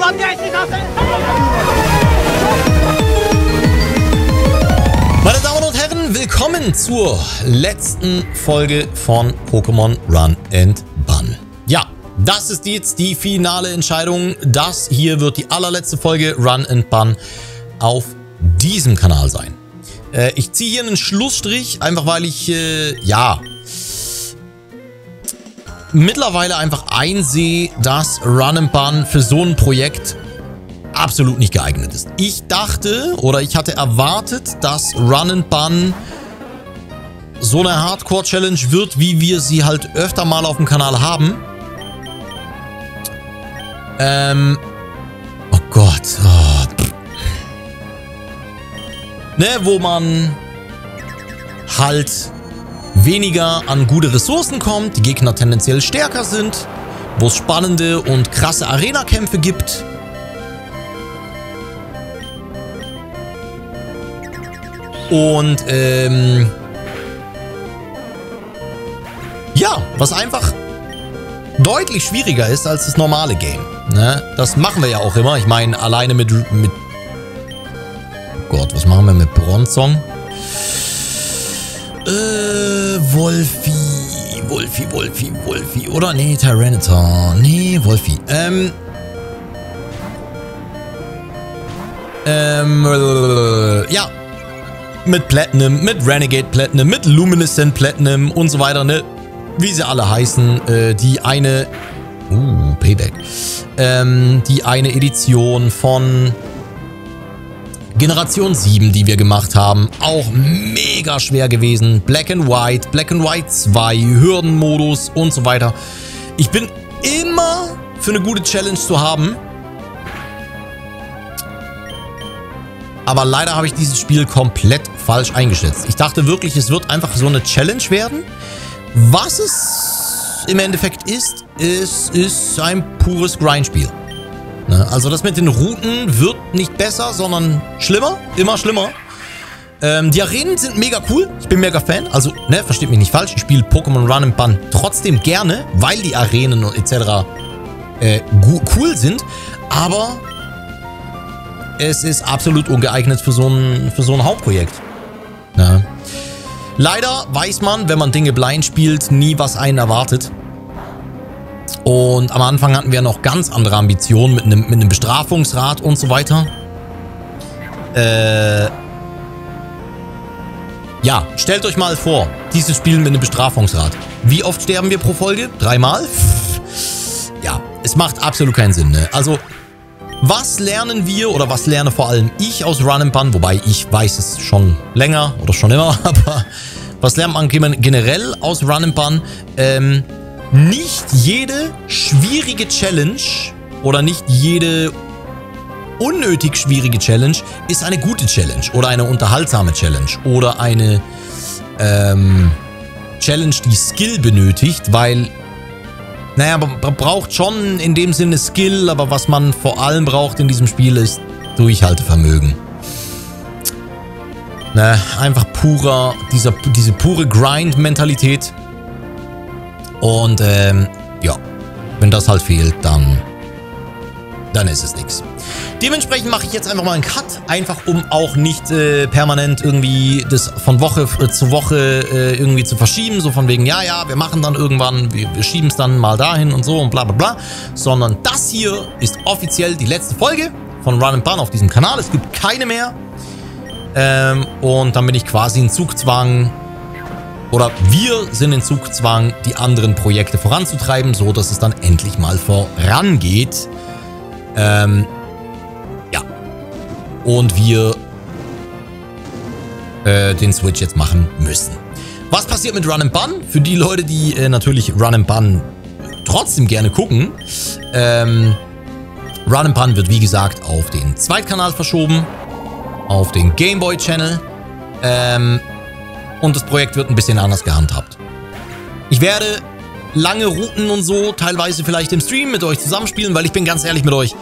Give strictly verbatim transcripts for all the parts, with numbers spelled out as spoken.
Meine Damen und Herren, willkommen zur letzten Folge von Pokémon Run and Bun. Ja, das ist jetzt die finale Entscheidung. Das hier wird die allerletzte Folge Run and Bun auf diesem Kanal sein. Äh, ich ziehe hier einen Schlussstrich, einfach weil ich, äh, ja, mittlerweile einfach einsehe, dass Run and Bun für so ein Projekt absolut nicht geeignet ist. Ich dachte oder ich hatte erwartet, dass Run and Bun so eine Hardcore-Challenge wird, wie wir sie halt öfter mal auf dem Kanal haben. Ähm, oh Gott. Oh. Ne, wo man halt weniger an gute Ressourcen kommt, die Gegner tendenziell stärker sind, wo es spannende und krasse Arena-Kämpfe gibt. Und, ähm... ja, was einfach deutlich schwieriger ist als das normale Game. Ne? Das machen wir ja auch immer. Ich meine, alleine mit... mit oh Gott, was machen wir mit Bronzong? Äh, Wolfi, Wolfi, Wolfi, Wolfi. Oder nee, Tyranitar. Nee, Wolfi. Ähm. Ähm, äh, ja. Mit Platinum, mit Renegade Platinum, mit Luminescent Platinum und so weiter, ne? Wie sie alle heißen. Äh, die eine. Uh, Payback. Ähm, die eine Edition von Generation sieben, die wir gemacht haben, auch mega schwer gewesen. Black and White, Black and White zwei, Hürdenmodus und so weiter. Ich bin immer für eine gute Challenge zu haben. Aber leider habe ich dieses Spiel komplett falsch eingeschätzt. Ich dachte wirklich, es wird einfach so eine Challenge werden. Was es im Endeffekt ist, ist, ist ein pures Grindspiel. Also das mit den Routen wird nicht besser, sondern schlimmer, immer schlimmer. Ähm, die Arenen sind mega cool, ich bin mega Fan, also, ne, versteht mich nicht falsch, ich spiele Pokémon Run and Bun trotzdem gerne, weil die Arenen et cetera äh, cool sind, aber es ist absolut ungeeignet für so ein, für so ein Hauptprojekt. Ja. Leider weiß man, wenn man Dinge blind spielt, nie, was einen erwartet. Und am Anfang hatten wir noch ganz andere Ambitionen mit einem, mit einem Bestrafungsrat und so weiter. Äh, ja, stellt euch mal vor, dieses Spiel mit einem Bestrafungsrat. Wie oft sterben wir pro Folge? Dreimal? Ja, es macht absolut keinen Sinn, ne? Also, was lernen wir oder was lerne vor allem ich aus Run and Bun? Wobei, ich weiß es schon länger oder schon immer, aber was lernt man generell aus Run and Bun? Ähm... Nicht jede schwierige Challenge oder nicht jede unnötig schwierige Challenge ist eine gute Challenge oder eine unterhaltsame Challenge oder eine ähm, Challenge, die Skill benötigt, weil, naja, man braucht schon in dem Sinne Skill, aber was man vor allem braucht in diesem Spiel ist Durchhaltevermögen. Ne, einfach purer, dieser, diese pure Grind-Mentalität. Und, ähm, ja, wenn das halt fehlt, dann, dann ist es nichts. Dementsprechend mache ich jetzt einfach mal einen Cut, einfach um auch nicht äh, permanent irgendwie das von Woche äh, zu Woche äh, irgendwie zu verschieben, so von wegen, ja, ja, wir machen dann irgendwann, wir, wir schieben es dann mal dahin und so und bla bla bla, sondern das hier ist offiziell die letzte Folge von Run and Bun auf diesem Kanal. Es gibt keine mehr. Ähm, und dann bin ich quasi in Zugzwang, oder wir sind in Zugzwang, die anderen Projekte voranzutreiben, so dass es dann endlich mal vorangeht. Ähm, ja. Und wir äh, den Switch jetzt machen müssen. Was passiert mit Run and Bun? Für die Leute, die äh, natürlich Run and Bun trotzdem gerne gucken. Ähm, Run and Bun wird, wie gesagt, auf den Zweitkanal verschoben. Auf den Gameboy Channel. Ähm... Und das Projekt wird ein bisschen anders gehandhabt. Ich werde lange Routen und so teilweise vielleicht im Stream mit euch zusammenspielen, weil ich bin ganz ehrlich mit euch.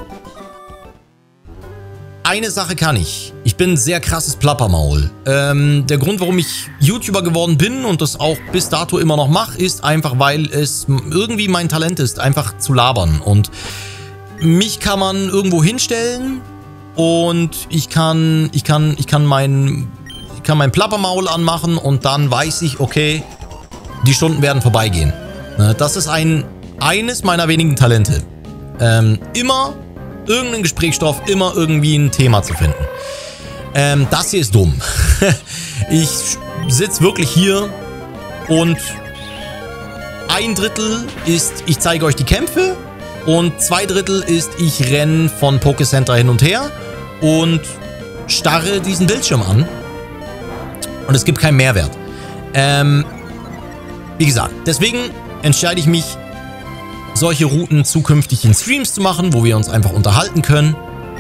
Eine Sache kann ich. Ich bin ein sehr krasses Plappermaul. Ähm, der Grund, warum ich YouTuber geworden bin und das auch bis dato immer noch mache, ist einfach, weil es irgendwie mein Talent ist, einfach zu labern. Und mich kann man irgendwo hinstellen und ich kann, ich kann, ich kann mein, ich kann mein Plappermaul anmachen und dann weiß ich, okay, die Stunden werden vorbeigehen. Das ist ein, eines meiner wenigen Talente. Ähm, immer irgendeinen Gesprächsstoff, immer irgendwie ein Thema zu finden. Ähm, das hier ist dumm. Ich sitze wirklich hier und ein Drittel ist, ich zeige euch die Kämpfe und zwei Drittel ist, ich renne von Pokécenter hin und her und starre diesen Bildschirm an und es gibt keinen Mehrwert. Ähm, wie gesagt, deswegen entscheide ich mich, solche Routen zukünftig in Streams zu machen, wo wir uns einfach unterhalten können,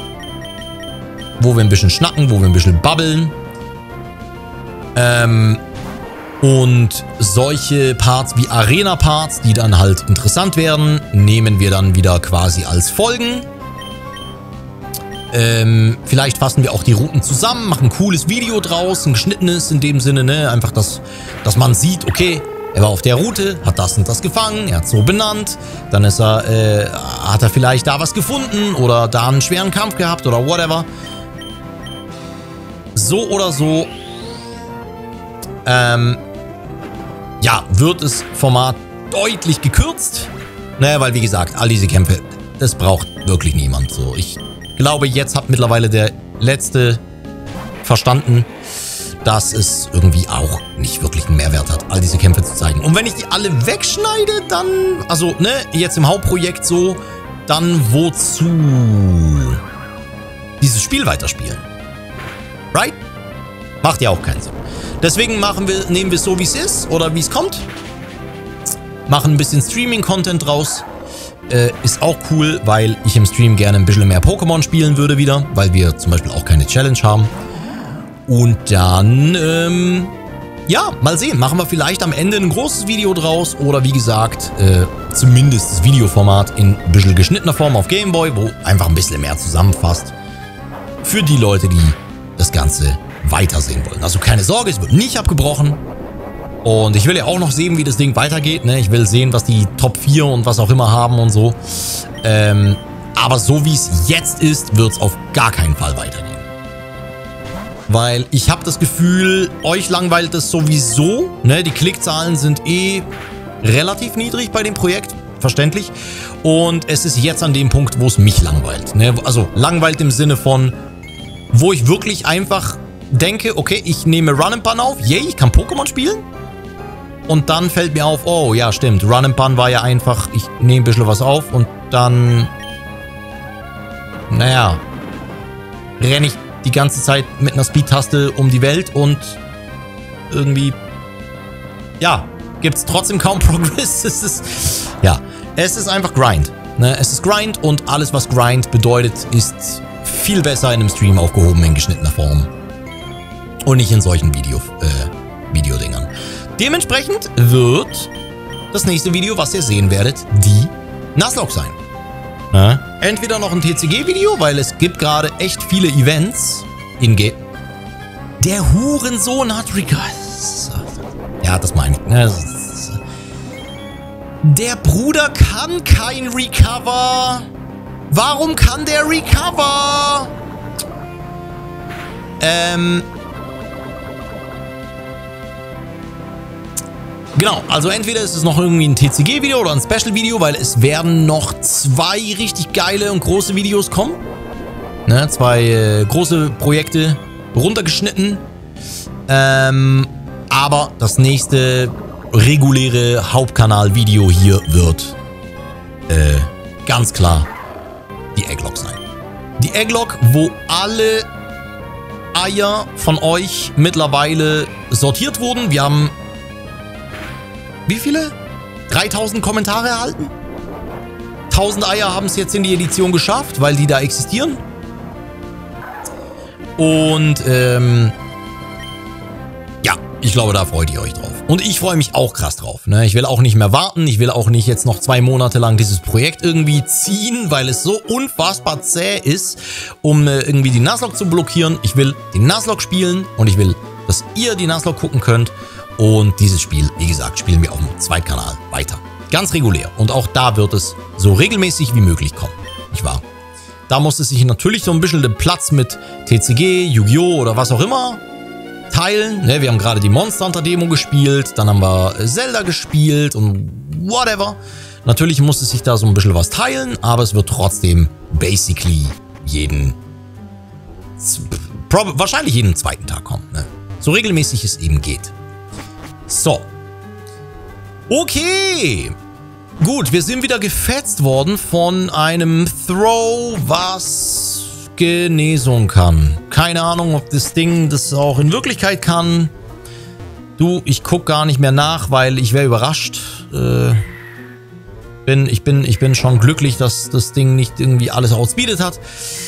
wo wir ein bisschen schnacken, wo wir ein bisschen babbeln. Ähm, und solche Parts wie Arena-Parts, die dann halt interessant werden, nehmen wir dann wieder quasi als Folgen. Ähm, vielleicht fassen wir auch die Routen zusammen, machen ein cooles Video draus, ein geschnittenes in dem Sinne, ne? Einfach, dass, dass man sieht, okay, er war auf der Route, hat das und das gefangen, er hat so benannt, dann ist er, äh, hat er vielleicht da was gefunden oder da einen schweren Kampf gehabt oder whatever. So oder so, ähm, ja, wird das Format deutlich gekürzt, ne, weil wie gesagt, all diese Kämpfe, das braucht wirklich niemand so. Ich glaube, jetzt hat mittlerweile der Letzte verstanden, dass es irgendwie auch nicht wirklich einen Mehrwert hat, all diese Kämpfe zu zeigen. Und wenn ich die alle wegschneide, dann, also, ne, jetzt im Hauptprojekt so, dann wozu dieses Spiel weiterspielen? Right? Macht ja auch keinen Sinn. Deswegen machen wir, nehmen wir es so, wie es ist, oder wie es kommt. Machen ein bisschen Streaming-Content draus. Äh, ist auch cool, weil ich im Stream gerne ein bisschen mehr Pokémon spielen würde wieder, weil wir zum Beispiel auch keine Challenge haben. Und dann, ähm, ja, mal sehen. Machen wir vielleicht am Ende ein großes Video draus. Oder wie gesagt, äh, zumindest das Videoformat in ein bisschen geschnittener Form auf Gameboy, wo einfach ein bisschen mehr zusammenfasst. Für die Leute, die das Ganze weitersehen wollen. Also keine Sorge, es wird nicht abgebrochen. Und ich will ja auch noch sehen, wie das Ding weitergeht. Ne? Ich will sehen, was die Top vier und was auch immer haben und so. Ähm, aber so wie es jetzt ist, wird es auf gar keinen Fall weitergehen. Weil ich habe das Gefühl, euch langweilt es sowieso. Ne? Die Klickzahlen sind eh relativ niedrig bei dem Projekt. Verständlich. Und es ist jetzt an dem Punkt, wo es mich langweilt. Ne? Also langweilt im Sinne von, wo ich wirklich einfach denke, okay, ich nehme Run and Pun auf. Yay, ich kann Pokémon spielen. Und dann fällt mir auf, oh ja, stimmt. Run and Pun war ja einfach, ich nehme ein bisschen was auf und dann, naja, renne ich die ganze Zeit mit einer Speed-Taste um die Welt und irgendwie, ja, gibt es trotzdem kaum Progress. Es ist, ja, es ist einfach Grind. Ne? Es ist Grind und alles, was Grind bedeutet, ist viel besser in einem Stream aufgehoben in geschnittener Form. Und nicht in solchen Video, äh, Videodingern. Dementsprechend wird das nächste Video, was ihr sehen werdet, die Nuzlocke sein. Na? Entweder noch ein T C G-Video, weil es gibt gerade echt viele Events in Game. Der Hurensohn hat Recover. Ja, das meine ich. Ne? Der Bruder kann kein Recover. Warum kann der Recover? Ähm... Genau, also entweder ist es noch irgendwie ein T C G-Video oder ein Special-Video, weil es werden noch zwei richtig geile und große Videos kommen. Ne, zwei äh, große Projekte runtergeschnitten. Ähm, aber das nächste reguläre Hauptkanal-Video hier wird äh, ganz klar die Egglocke sein. Die Egglocke, wo alle Eier von euch mittlerweile sortiert wurden. Wir haben wie viele? dreitausend Kommentare erhalten? tausend Eier haben es jetzt in die Edition geschafft, weil die da existieren. Und, ähm, ja, ich glaube, da freut ihr euch drauf. Und ich freue mich auch krass drauf. Ne? Ich will auch nicht mehr warten. Ich will auch nicht jetzt noch zwei Monate lang dieses Projekt irgendwie ziehen, weil es so unfassbar zäh ist, um äh, irgendwie die Nuzlocke zu blockieren. Ich will die Nuzlocke spielen und ich will, dass ihr die Nuzlocke gucken könnt. Und dieses Spiel, wie gesagt, spielen wir auf dem Zweitkanal weiter. Ganz regulär. Und auch da wird es so regelmäßig wie möglich kommen. Nicht wahr? Da musste sich natürlich so ein bisschen den Platz mit T C G, Yu-Gi-Oh! Oder was auch immer teilen. Ne, wir haben gerade die Monster Hunter Demo gespielt, dann haben wir Zelda gespielt und whatever. Natürlich musste sich da so ein bisschen was teilen, aber es wird trotzdem basically jeden, wahrscheinlich jeden zweiten Tag kommen. Ne? So regelmäßig es eben geht. So. Okay. Gut, wir sind wieder gefetzt worden von einem Throw, was Genesung kann. Keine Ahnung, ob das Ding das auch in Wirklichkeit kann. Du, ich guck gar nicht mehr nach, weil ich wäre überrascht. Äh, bin, ich, bin, ich bin schon glücklich, dass das Ding nicht irgendwie alles outspeedet hat.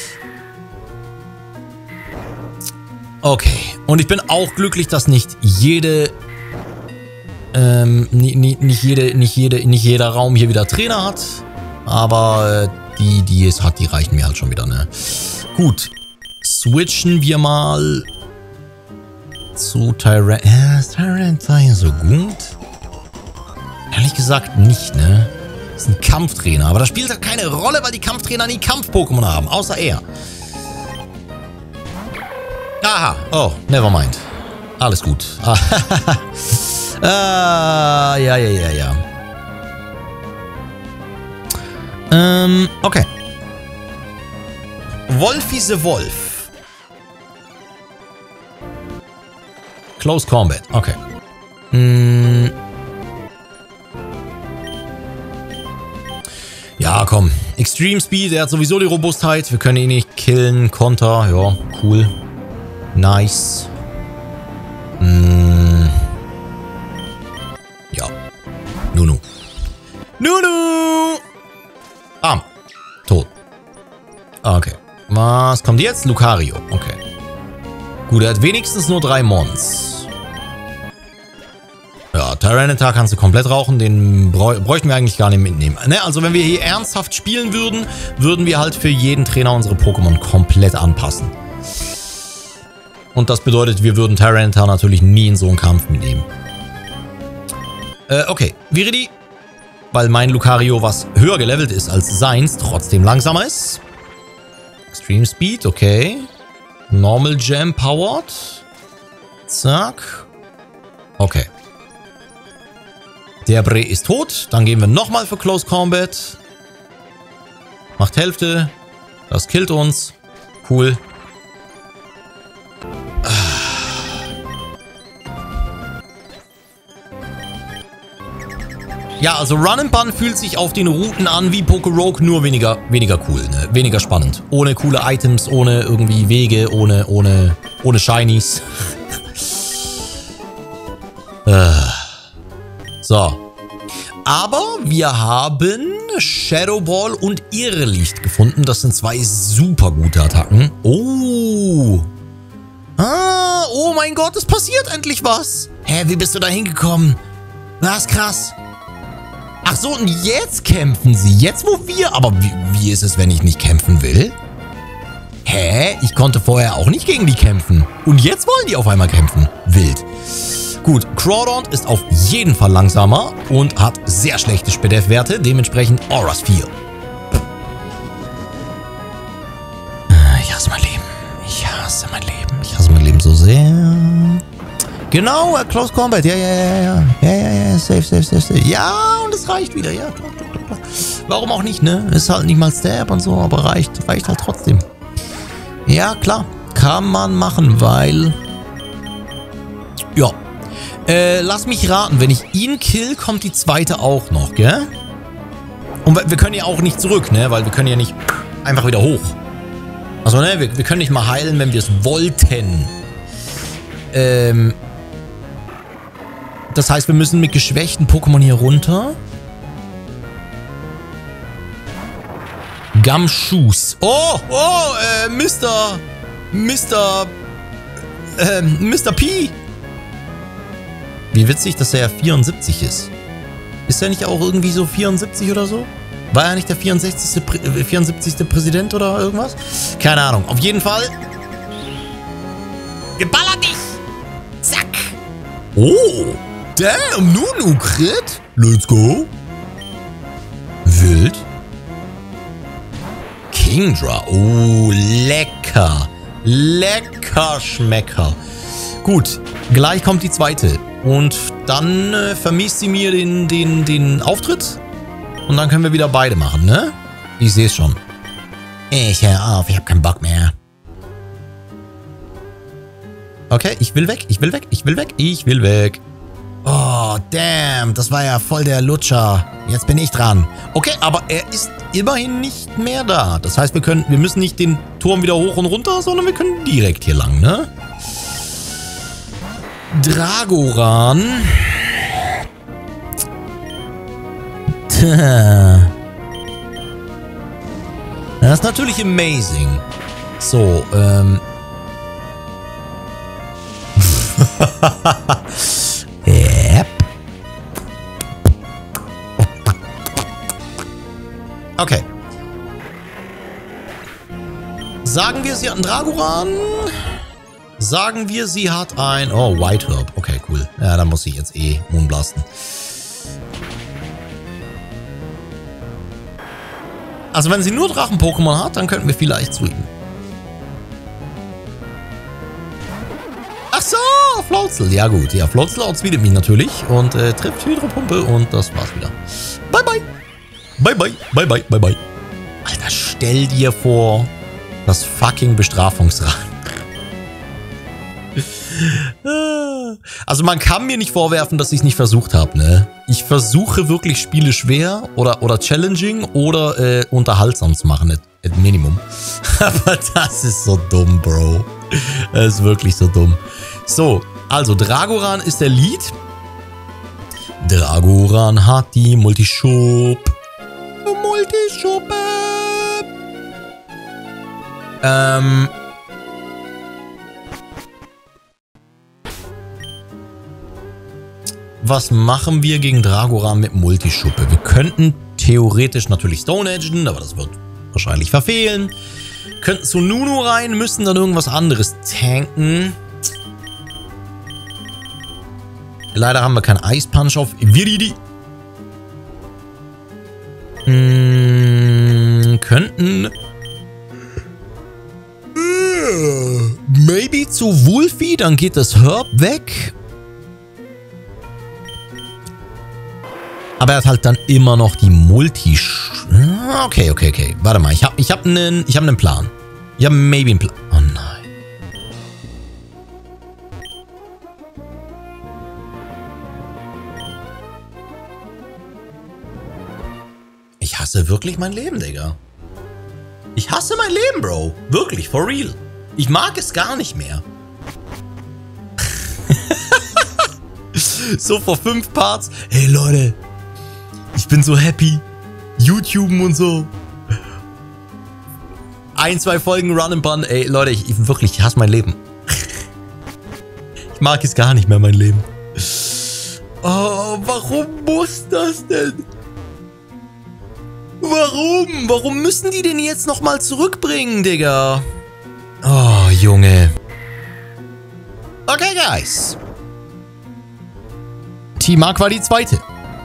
Okay. Und ich bin auch glücklich, dass nicht jede... Ähm, nicht, nicht, jede, nicht, jede, nicht jeder Raum hier wieder Trainer hat. Aber äh, die, die es hat, die reichen mir halt schon wieder, ne? Gut. Switchen wir mal zu Tyrant. Ja, ist Tyrant hier so gut? Ehrlich gesagt nicht, ne? Das ist ein Kampftrainer. Aber das spielt halt keine Rolle, weil die Kampftrainer nie Kampf-Pokémon haben. Außer er. Aha. Oh, never mind. Alles gut. Ah, ja, ja, ja, ja. Ähm, okay. Wolfi the Wolf. Close Combat, okay. Hm. Ja, komm. Extreme Speed, er hat sowieso die Robustheit. Wir können ihn nicht killen. Konter, ja, cool. Nice. Hm. Ja. Nunu. Nunu! Bam. Tot. Okay. Was kommt jetzt? Lucario. Okay. Gut, er hat wenigstens nur drei Mons. Ja, Tyranitar kannst du komplett rauchen. Den bräuchten wir eigentlich gar nicht mitnehmen. Ne, also wenn wir hier ernsthaft spielen würden, würden wir halt für jeden Trainer unsere Pokémon komplett anpassen. Und das bedeutet, wir würden Tyranitar natürlich nie in so einen Kampf mitnehmen. Äh, okay. Viridi. Weil mein Lucario, was höher gelevelt ist als seins, trotzdem langsamer ist. Extreme Speed, okay. Normal Jam Powered. Zack. Okay. Der Bre ist tot. Dann gehen wir nochmal für Close Combat. Macht Hälfte. Das killt uns. Cool. Ja, also Run and Bun fühlt sich auf den Routen an wie Poké-Rogue, nur weniger, weniger cool, ne? Weniger spannend. Ohne coole Items, ohne irgendwie Wege, ohne, ohne, ohne Shinies. So. Aber wir haben Shadow Ball und Irrlicht gefunden. Das sind zwei super gute Attacken. Oh. Ah, oh mein Gott, es passiert endlich was. Hä, wie bist du da hingekommen? Das ist krass. Ach so, und jetzt kämpfen sie. Jetzt, wo wir... Aber wie, wie ist es, wenn ich nicht kämpfen will? Hä? Ich konnte vorher auch nicht gegen die kämpfen. Und jetzt wollen die auf einmal kämpfen. Wild. Gut, Crawdaunt ist auf jeden Fall langsamer und hat sehr schlechte Sp-Def-Werte. Dementsprechend Aura Sphere. Ich hasse mein Leben. Ich hasse mein Leben. Ich hasse mein Leben so sehr. Genau, Close Combat. Ja, ja, ja, ja. Ja, ja, ja. Safe, safe, safe, safe. Ja, und es reicht wieder. Ja, klar, klar, klar, klar. Warum auch nicht, ne? Ist halt nicht mal Stab und so, aber reicht. Reicht halt trotzdem. Ja, klar. Kann man machen, weil... Ja. Äh, lass mich raten. Wenn ich ihn kill, kommt die zweite auch noch, gell? Und wir können ja auch nicht zurück, ne? Weil wir können ja nicht einfach wieder hoch. Also, ne? Wir, wir können nicht mal heilen, wenn wir es wollten. Ähm... Das heißt, wir müssen mit geschwächten Pokémon hier runter. Gumshoes. Oh, oh, äh, Mister Mister Ähm, Mister P. Wie witzig, dass er ja vierundsiebzig ist. Ist er nicht auch irgendwie so vierundsiebzig oder so? War er nicht der vierundsechzigste. Prä vierundsiebzigste Präsident oder irgendwas? Keine Ahnung. Auf jeden Fall. Geballert dich! Zack! Oh! Damn, Nunu Crit. Let's go. Wild. Kingdra. Oh, lecker. Lecker Schmecker. Gut, gleich kommt die zweite. Und dann äh, vermisst sie mir den, den, den Auftritt. Und dann können wir wieder beide machen, ne? Ich sehe es schon. Ich hör auf, ich habe keinen Bock mehr. Okay, ich will weg, ich will weg, ich will weg, ich will weg. Oh, damn, das war ja voll der Lutscher. Jetzt bin ich dran. Okay, aber er ist immerhin nicht mehr da. Das heißt, wir können, wir müssen nicht den Turm wieder hoch und runter, sondern wir können direkt hier lang, ne? Dragoran. Tja. Das ist natürlich amazing. So, ähm. Yep. Okay. Sagen wir, sie hat einen Dragoran. Sagen wir, sie hat ein... Oh, White Herb. Okay, cool. Ja, dann muss ich jetzt eh Moonblasten. Also wenn sie nur Drachen-Pokémon hat, dann könnten wir vielleicht sweepen. Ach so, Floatzel. Ja gut, ja, Floatzel outspeedet mich natürlich und äh, trifft Hydropumpe und das war's wieder. Bye, bye. Bye, bye, bye, bye, bye, bye. Alter, stell dir vor, das fucking Bestrafungsrad. Also man kann mir nicht vorwerfen, dass ich es nicht versucht habe, ne? Ich versuche wirklich Spiele schwer oder, oder challenging oder äh, unterhaltsam zu machen, at, at Minimum. Aber das ist so dumm, Bro. Das ist wirklich so dumm. So, also Dragoran ist der Lead. Dragoran hat die Multischub. Multischuppe. Ähm... Was machen wir gegen Dragoran mit Multischuppe? Wir könnten theoretisch natürlich Stone Edgen, aber das wird wahrscheinlich verfehlen. Könnten zu Nunu rein, müssen dann irgendwas anderes tanken. Leider haben wir keinen Ice Punch auf Viridi. Hm, könnten... Maybe zu Wolfie, dann geht das Herb weg. Aber er hat halt dann immer noch die Multi... Okay, okay, okay. Warte mal, ich habe ich hab einen ich hab einen Plan. Ich habe maybe einen Plan. Oh nein. Ich hasse wirklich mein Leben, Digga. Ich hasse mein Leben, Bro. Wirklich, for real. Ich mag es gar nicht mehr. So vor fünf Parts. Hey, Leute. Ich bin so happy. YouTube und so. Ein, zwei Folgen Run and Bun. Ey, Leute, ich, ich wirklich, ich hasse mein Leben. Ich mag es gar nicht mehr, mein Leben. Oh, warum muss das denn? Warum? Warum müssen die den jetzt nochmal zurückbringen, Digga? Oh, Junge. Okay, guys. Team Aqua die zweite.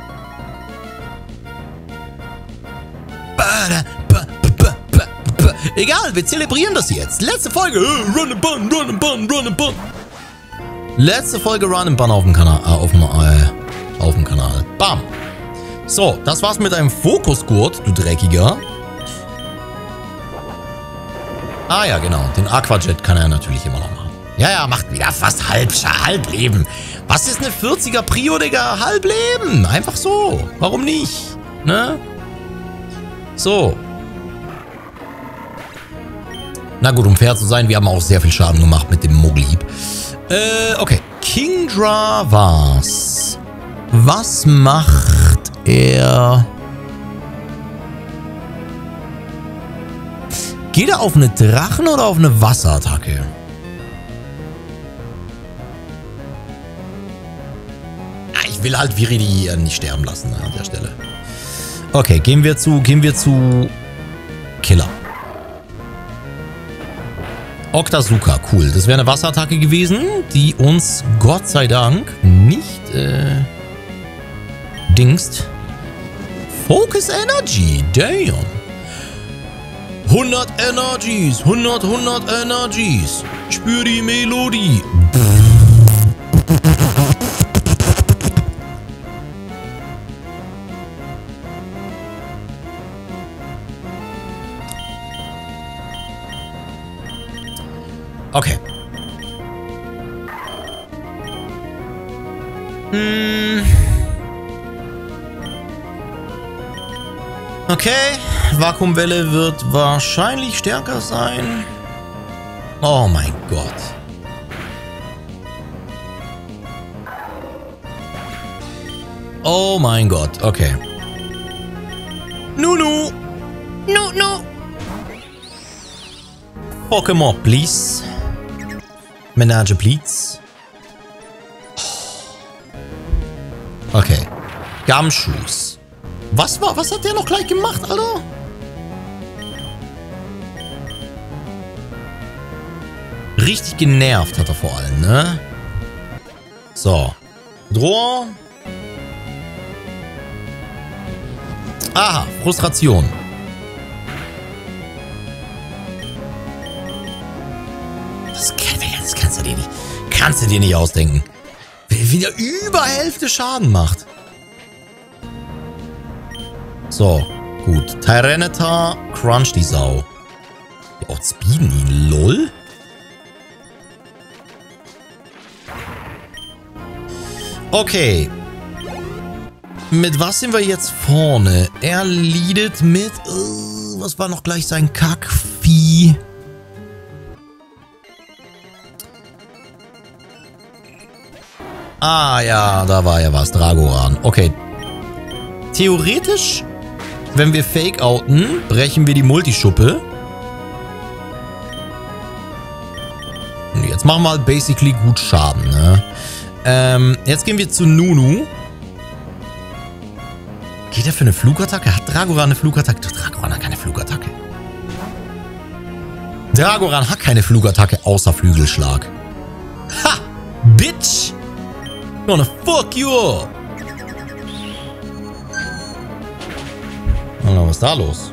Egal, wir zelebrieren das jetzt. Letzte Folge. Run and Bun, Run and Bun, Run and Bun. Letzte Folge Run and Bun auf dem Kanal. Äh, auf dem, äh, auf dem Kanal. Bam. So, das war's mit einem Fokusgurt, du Dreckiger. Ah ja, genau. Den Aquajet kann er natürlich immer noch machen. Ja, ja, macht wieder fast halb, halb Leben. Was ist eine vierziger Prio, Digga? Halb Leben. Einfach so. Warum nicht? Ne? So. Na gut, um fair zu sein, wir haben auch sehr viel Schaden gemacht mit dem Moglieb. Äh, okay. Kingdra war's. Was macht er? Geht er auf eine Drachen- oder auf eine Wasserattacke? Ich will halt Viridi nicht sterben lassen an der Stelle. Okay, gehen wir zu, gehen wir zu Killer. Octazooka, cool. Das wäre eine Wasserattacke gewesen, die uns Gott sei Dank nicht äh, dingst. Focus Energy, damn. hundert Energies. hundert, hundert Energies. Spür die Melodie. Okay. Hm. Okay. Vakuumwelle wird wahrscheinlich stärker sein. Oh mein Gott. Oh mein Gott. Okay. Nunu. Nunu. Pokémon, please. Menage, please. Okay. Gumshoes. Was war? Was hat der noch gleich gemacht, Alter? Richtig genervt hat er vor allem, ne? So. Droh. Aha, Frustration. Das, das kannst du dir nicht, kannst du dir nicht ausdenken. Wie der über Hälfte Schaden macht. So, gut. Tyranitar, Crunch die Sau. Die outspeeden ihn, lol. Okay. Mit was sind wir jetzt vorne? Er leadet mit... Uh, was war noch gleich sein Kackvieh? Ah, ja, da war ja was. Dragoran. Okay. Theoretisch, wenn wir Fake-outen, brechen wir die Multischuppe. Und jetzt machen wir halt basically gut Schaden, ne? Ähm, jetzt gehen wir zu Nunu. Geht er für eine Flugattacke? Hat Dragoran eine Flugattacke? Dragoran hat keine Flugattacke. Dragoran hat keine Flugattacke außer Flügelschlag. Ha! Bitch! Gonna fuck you up! Was ist da los?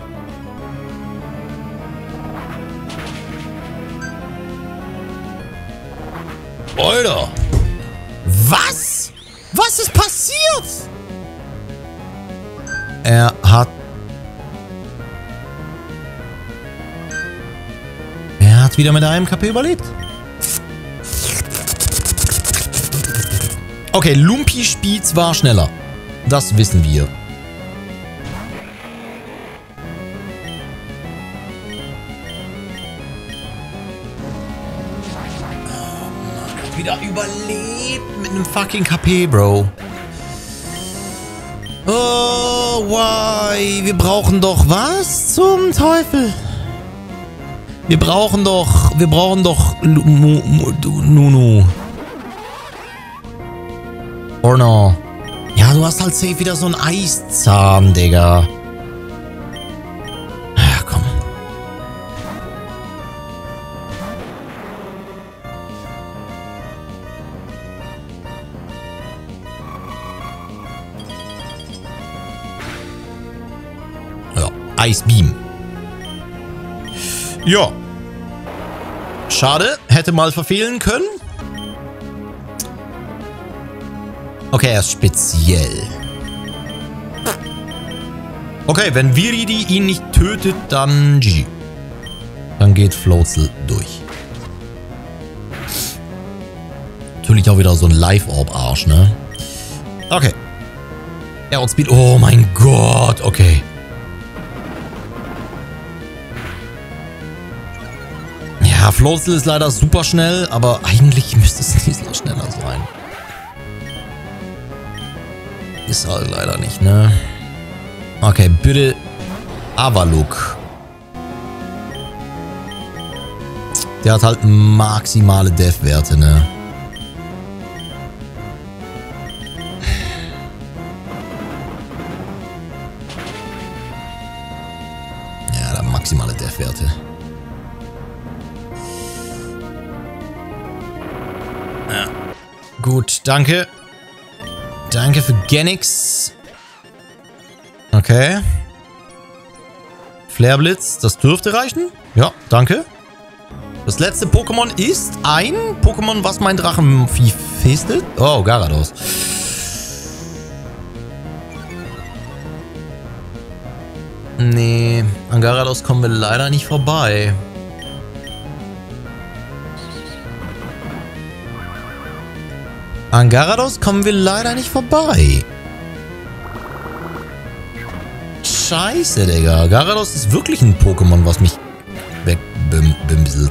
Alter! Was? Was ist passiert? Er hat... Er hat wieder mit einem K P überlebt. Okay, Lumpy Spitz war schneller. Das wissen wir. Wieder überlebt mit einem fucking K P, Bro. Oh, why? Wir brauchen doch was zum Teufel? Wir brauchen doch, wir brauchen doch Nunu. Or no. Ja, du hast halt safe wieder so einen Eiszahn, Digga. Ja, komm. Ice Beam. Ja. Schade. Hätte mal verfehlen können. Okay, er ist speziell. Okay, wenn Viridi ihn nicht tötet, dann G G. Dann geht Floatzel durch. Natürlich auch wieder so ein Live-Orb-Arsch, ne? Okay. Er outspeed. Oh mein Gott, okay. Ja, Floatzel ist leider super schnell, aber eigentlich müsste es nicht so schneller sein. Ist halt leider nicht, ne? Okay, bitte Avaluk. Der hat halt maximale Death-Werte, ne? Ja, der hat maximale Death-Werte. Ja. Gut, danke. Danke für Genix. Okay. Flareblitz, das dürfte reichen. Ja, danke. Das letzte Pokémon ist ein Pokémon, was mein Drachenvieh festet. Oh, Gyarados. Nee, an Gyarados kommen wir leider nicht vorbei. An Gyarados kommen wir leider nicht vorbei. Scheiße, Digga. Gyarados ist wirklich ein Pokémon, was mich wegbimselt.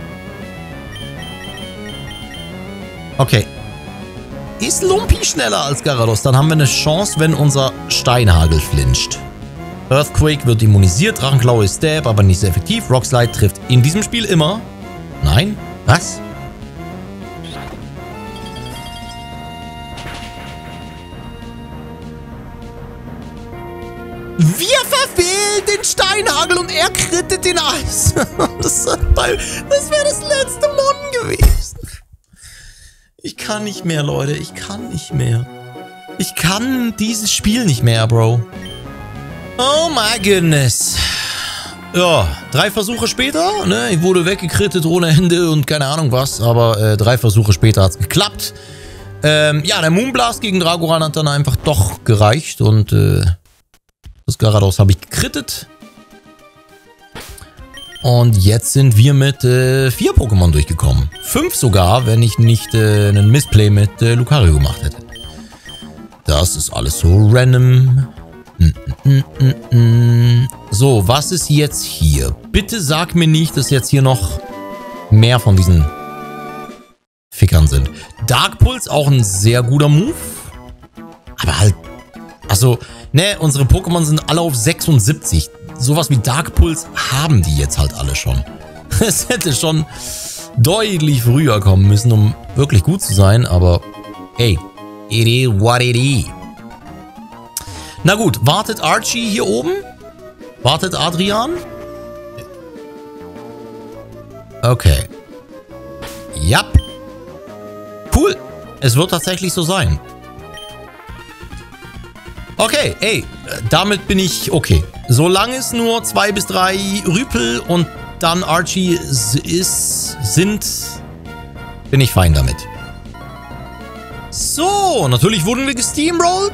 Okay. Ist Lumpy schneller als Gyarados? Dann haben wir eine Chance, wenn unser Steinhagel flincht. Earthquake wird immunisiert, Drachenklaue ist Stab, aber nicht sehr effektiv. Rockslide trifft in diesem Spiel immer. Nein? Was? Wir verfehlen den Steinhagel und er krittet den Eis. Das, das wäre das letzte Mon gewesen. Ich kann nicht mehr, Leute. Ich kann nicht mehr. Ich kann dieses Spiel nicht mehr, Bro. Oh my goodness. Ja, drei Versuche später, ne? Ich wurde weggekrittet ohne Ende und keine Ahnung was, aber äh, drei Versuche später hat es geklappt. Ähm, ja, der Moonblast gegen Dragoran hat dann einfach doch gereicht und äh, das Gyarados habe ich gekrittet. Und jetzt sind wir mit äh, vier Pokémon durchgekommen. Fünf sogar, wenn ich nicht äh, einen Missplay mit äh, Lucario gemacht hätte. Das ist alles so random. Mm, mm, mm, mm. So, was ist jetzt hier? Bitte sag mir nicht, dass jetzt hier noch mehr von diesen Fickern sind. Dark Pulse, auch ein sehr guter Move. Aber halt, also, ne, unsere Pokémon sind alle auf sechsundsiebzig. Sowas wie Dark Pulse haben die jetzt halt alle schon. Es hätte schon deutlich früher kommen müssen, um wirklich gut zu sein, aber hey, it is what it is. Na gut, wartet Archie hier oben? Wartet Adrian? Okay. Ja. Cool. Es wird tatsächlich so sein. Okay, ey, damit bin ich okay. Solange es nur zwei bis drei Rüpel und dann Archie ist, sind, bin ich fein damit. So, natürlich wurden wir gesteamrollt.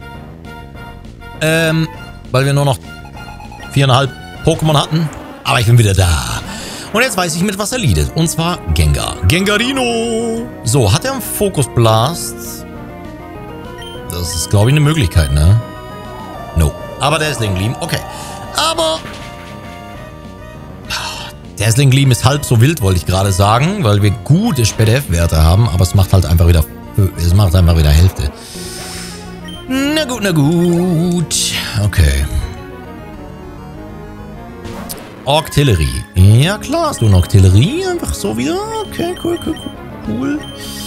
Ähm, weil wir nur noch viereinhalb Pokémon hatten. Aber ich bin wieder da. Und jetzt weiß ich, mit was er leadet. Und zwar Gengar. Gengarino. So, hat er einen Focus Blast? Das ist, glaube ich, eine Möglichkeit, ne? No. Aber Dazzling Gleam, okay. Aber Dazzling Gleam ist halb so wild, wollte ich gerade sagen, weil wir gute Spät F-Werte haben, aber es macht halt einfach wieder, es macht einfach wieder Hälfte. Na gut, na gut. Okay. Octillery. Ja klar, hast du eine Octillery? Einfach so wieder? Okay, cool, cool, cool.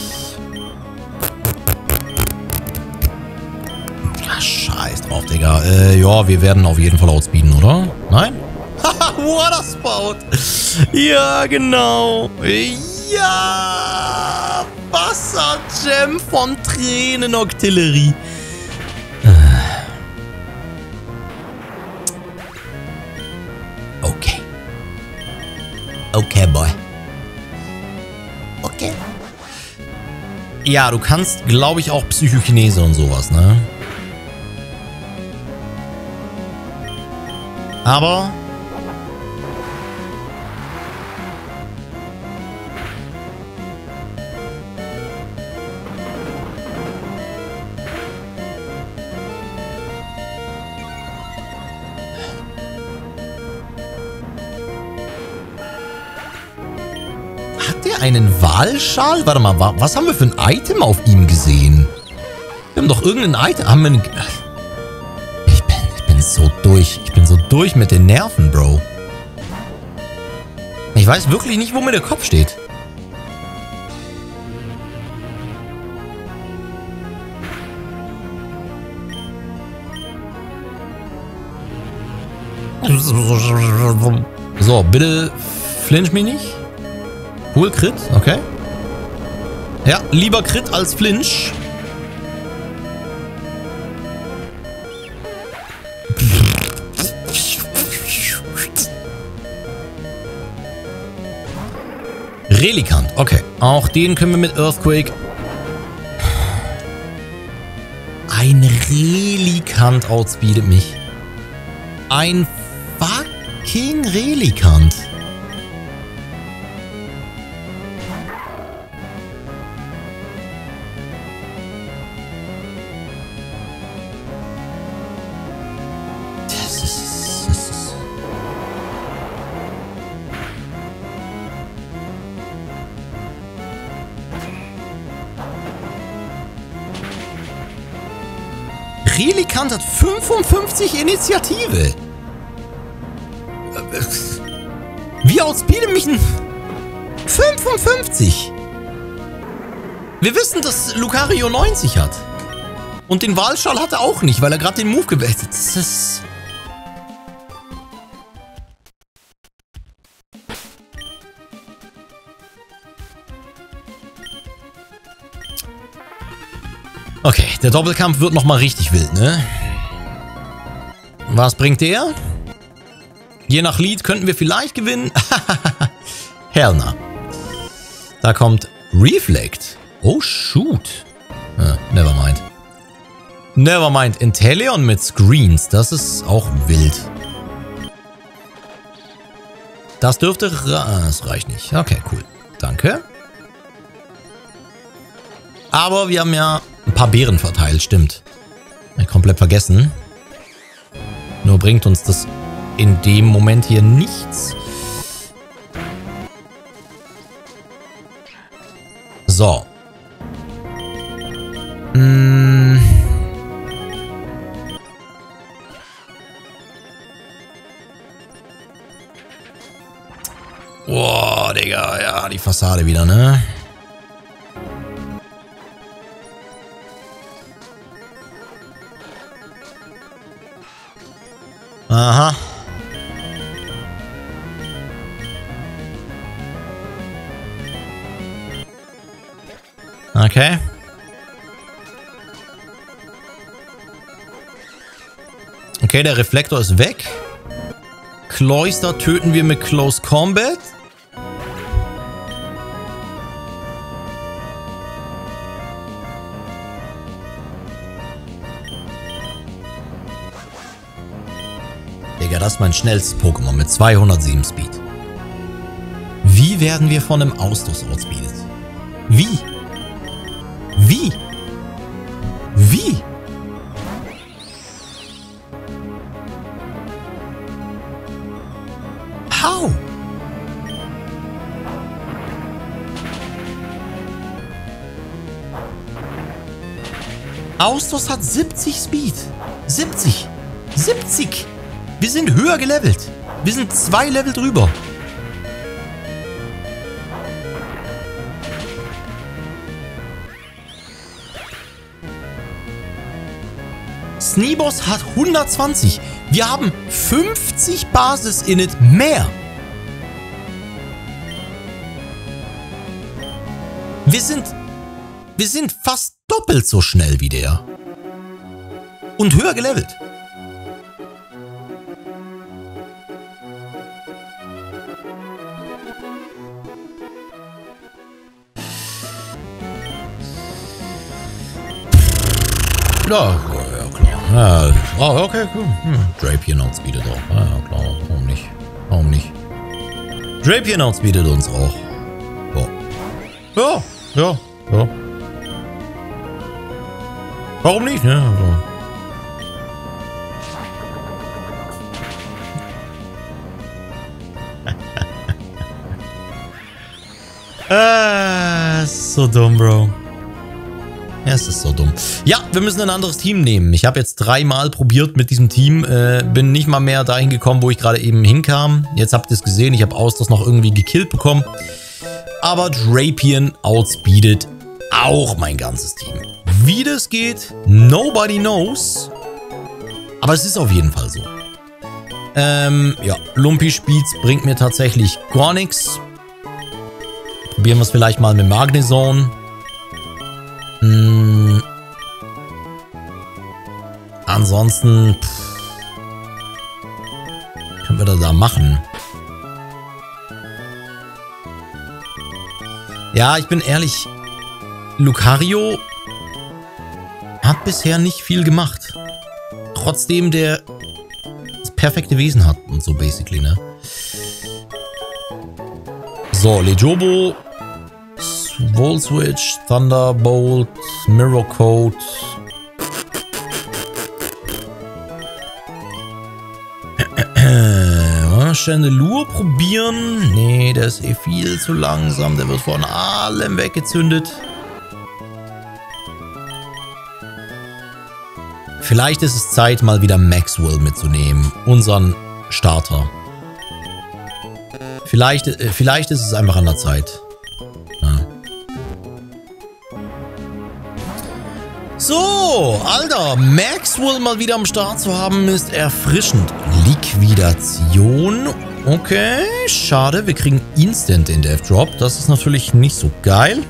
Ach, scheiß drauf, Digga. Äh, ja, wir werden auf jeden Fall outspeeden, oder? Nein? Haha, Water Spout. Ja, genau. Ja. Wassergem von Tränen Octillery. Okay. Okay, boy. Okay. Ja, du kannst, glaube ich, auch Psychokinese und sowas, ne? Aber hat der einen Walschal? Warte mal, was haben wir für ein Item auf ihm gesehen? Wir haben doch irgendein Item. Haben wir einen... Ich bin, ich bin so durch. Ich bin so durch mit den Nerven, Bro. Ich weiß wirklich nicht, wo mir der Kopf steht. So, bitte flinch mich nicht. Cool, Crit, okay. Ja, lieber Crit als Flinch. Relikanth, okay. Auch den können wir mit Earthquake. Ein Relikanth outspeedet mich. Ein fucking Relikanth. Das ist... Das ist Relikanth hat fünfundfünfzig Initiative. Wie outspeedet mich ein fünfundfünfzig? Wir wissen, dass Lucario neunzig hat. Und den Walschall hat er auch nicht, weil er gerade den Move gewählt hat. Das ist... Okay, der Doppelkampf wird nochmal richtig wild, ne? Was bringt der? Je nach Lied könnten wir vielleicht gewinnen. Hellner. Da kommt Reflect. Oh, shoot. Ah, nevermind. Nevermind. Inteleon mit Screens. Das ist auch wild. Das dürfte... Das reicht nicht. Okay, cool. Danke. Aber wir haben ja ein paar Beeren verteilt. Stimmt. Ich komplett vergessen. Nur bringt uns das in dem Moment hier nichts. So. Hm. Boah, Digga. Ja, die Fassade wieder, ne? Aha. Okay. Okay, der Reflektor ist weg. Cloyster töten wir mit Close Combat. Digga, das ist mein schnellstes Pokémon mit zweihundertsieben Speed. Wie werden wir von einem Ausstoß outspeedet? Wie? Wie? Wie? How? Austos hat siebzig Speed. siebzig. siebzig. Wir sind höher gelevelt. Wir sind zwei Level drüber. Sneebos hat hundertzwanzig. Wir haben fünfzig Basis-Init mehr. Wir sind... Wir sind fast doppelt so schnell wie der. Und höher gelevelt. Ja, ja klar. Ja, oh, okay, cool. Hm. Drapion outspeedet auch. Ja, klar. Warum nicht? Warum nicht? Drapion outspeedet uns auch. So. Ja, ja, ja. Warum nicht, ne? Also. Ah, so dumm, Bro. Ja, es ist so dumm. Ja, wir müssen ein anderes Team nehmen. Ich habe jetzt dreimal probiert mit diesem Team. Äh, bin nicht mal mehr dahin gekommen, wo ich gerade eben hinkam. Jetzt habt ihr es gesehen. Ich habe Austos noch irgendwie gekillt bekommen. Aber Drapion outspeedet auch mein ganzes Team. Wie das geht, nobody knows. Aber es ist auf jeden Fall so. Ähm, ja, Lumpy Speeds bringt mir tatsächlich gar nichts. Probieren wir es vielleicht mal mit Magnezone. Hm. Ansonsten... Pff, können wir das da machen? Ja, ich bin ehrlich. Lucario hat bisher nicht viel gemacht. Trotzdem der das perfekte Wesen hat und so basically, ne? So, Lejobo, Volt Switch, Thunderbolt, Mirror Coat. Chandelure probieren. Nee, der ist eh viel zu langsam. Der wird von allem weggezündet. Vielleicht ist es Zeit, mal wieder Maxwell mitzunehmen. Unseren Starter. Vielleicht, äh, vielleicht ist es einfach an der Zeit. Ja. So, Alter, Maxwell mal wieder am Start zu haben, ist erfrischend. Liquidation. Okay, schade. Wir kriegen Instant den Death Drop. Das ist natürlich nicht so geil.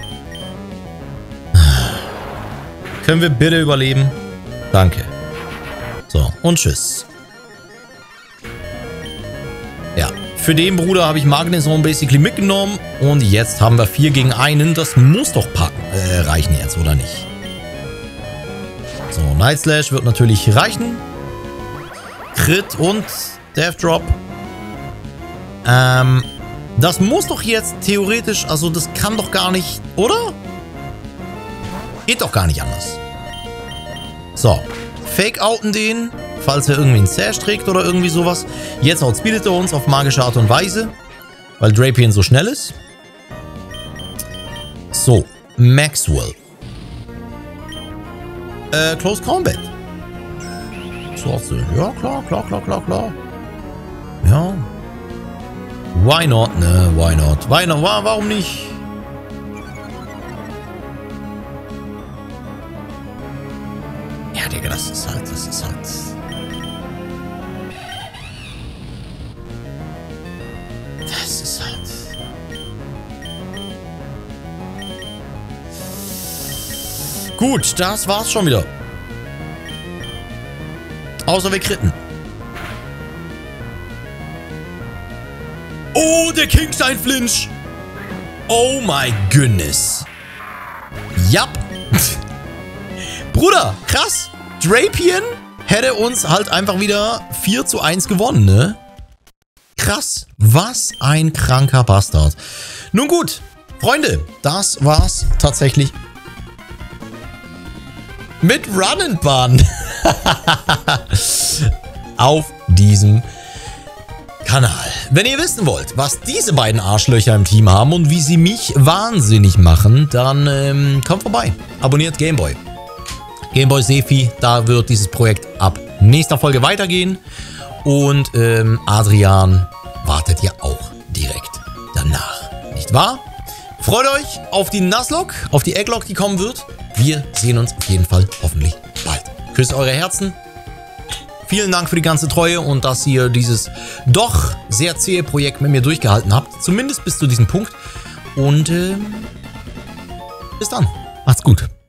Können wir bitte überleben? Danke. So, und tschüss. Ja, für den Bruder habe ich Magneson basically mitgenommen. Und jetzt haben wir vier gegen einen. Das muss doch packen, äh, reichen jetzt, oder nicht? So, Night Slash wird natürlich reichen. Crit und Death Drop. Ähm, das muss doch jetzt theoretisch, also das kann doch gar nicht, oder? Geht doch gar nicht anders. So, Fake-Outen den, falls er irgendwie einen Sash trägt oder irgendwie sowas. Jetzt outspeedet er uns auf magische Art und Weise, weil Drapion so schnell ist. So, Maxwell. Äh, Close Combat. So, ja, klar, klar, klar, klar, klar. Ja. Why not, ne? Why not? Why not? Warum nicht? Ja, Digga, das ist halt, das ist halt... Das ist halt... Gut, das war's schon wieder. Außer wir kritten. Oh, der Kingstein Flinch. Oh my goodness. Jap. Bruder, krass. Drapion hätte uns halt einfach wieder vier zu eins gewonnen, ne? Krass. Was ein kranker Bastard. Nun gut, Freunde, das war's tatsächlich mit Run and Bun auf diesem Kanal. Wenn ihr wissen wollt, was diese beiden Arschlöcher im Team haben und wie sie mich wahnsinnig machen, dann ähm, kommt vorbei. Abonniert Gameboy. Gameboy Sefi, da wird dieses Projekt ab nächster Folge weitergehen. Und ähm, Adrian wartet ja auch direkt danach. Nicht wahr? Freut euch auf die Nuzlocke, auf die Egglocke, die kommen wird. Wir sehen uns auf jeden Fall hoffentlich bald. Küsst eure Herzen. Vielen Dank für die ganze Treue und dass ihr dieses doch sehr zähe Projekt mit mir durchgehalten habt. Zumindest bis zu diesem Punkt. Und ähm, bis dann. Macht's gut.